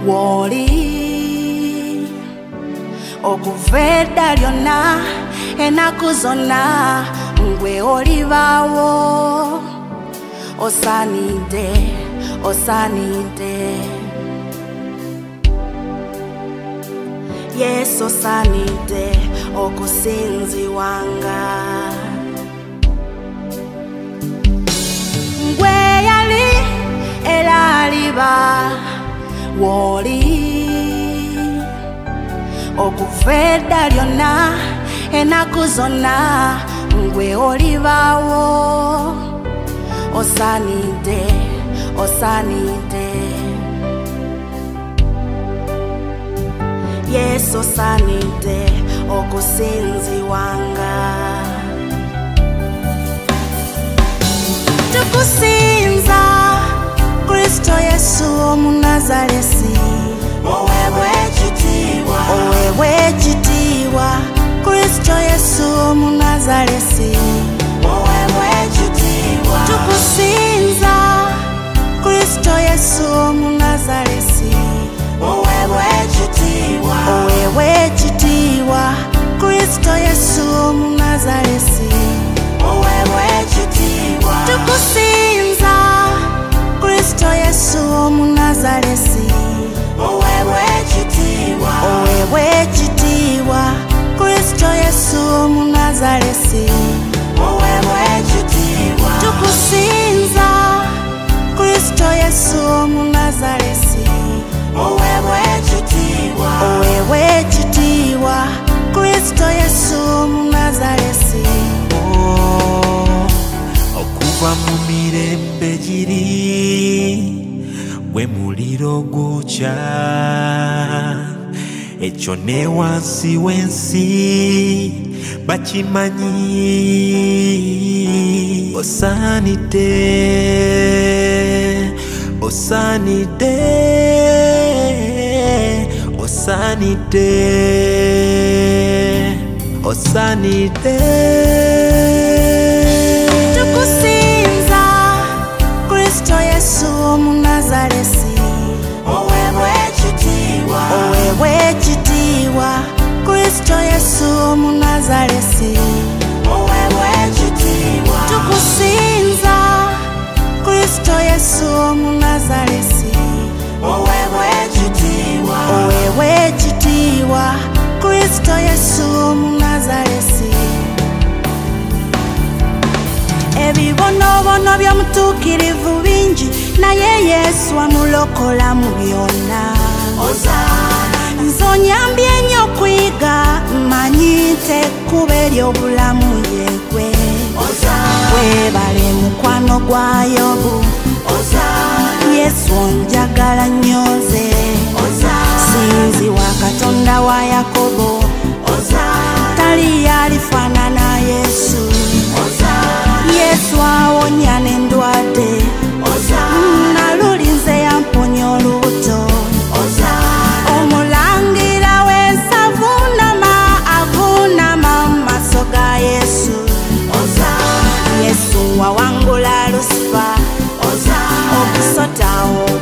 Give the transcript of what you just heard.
woli okuveda lyonna enaku zonna ngwe olibawo osanide Yesu osanide okusinziwanga ngwe yali era aliba woli okuveda lyonna enaku zonna ngwe olibawo osanide Yesu osanide okusinziwanga tukusinza Kristo Yesu omunazaresi oweebwe ekitiibwa Kristo Yesu omunazaresi oweebwe ekitiibwa tukusinza Kristo Yesu omunazaresi oweebwe ekitiibwa Kristo Yesu omunazaresi oweebwe ekitiibwa tukusinza Kristo Yesu omunazaresi oweebwe ekitiibwa Kristo Yesu omunazaresi oweebwe ekitiibwa tukusinza Kristo Yesu omunazaresi oweebwe ekitiibwa Kristo Yesu omunazaresi okuva mu mirembe giri bwe muliro gwokya ekyo ne wansi w'ensi bakimanyi osanide tukusinza Kristo Yesu omunazaresi oweebwe ekitiibwa Kristo Yesu omunazaresi oweebwe ekitiibwa tukusinza Kristo Yesu omunazaresi oweebwe ekitiibwa Kristo Yesu omunazaresi ebibonobono by'omutuukirivu bingi naye Yesu amulokola mu byonna nze onyambye nnyo okuyiga mmanyi nti ekkubo ery'obulamu yeegwe weebale mukwano gwa Yobu Yesu onjagala nnyo nze sinziwa Katonda wa Yakobo tali yalifaanana Yesu awonya n'endwadde nalulinze yamponya olubuto omulangira w'ensavu avuunama mu maaso ga Yesu wawangula Lusifa okusota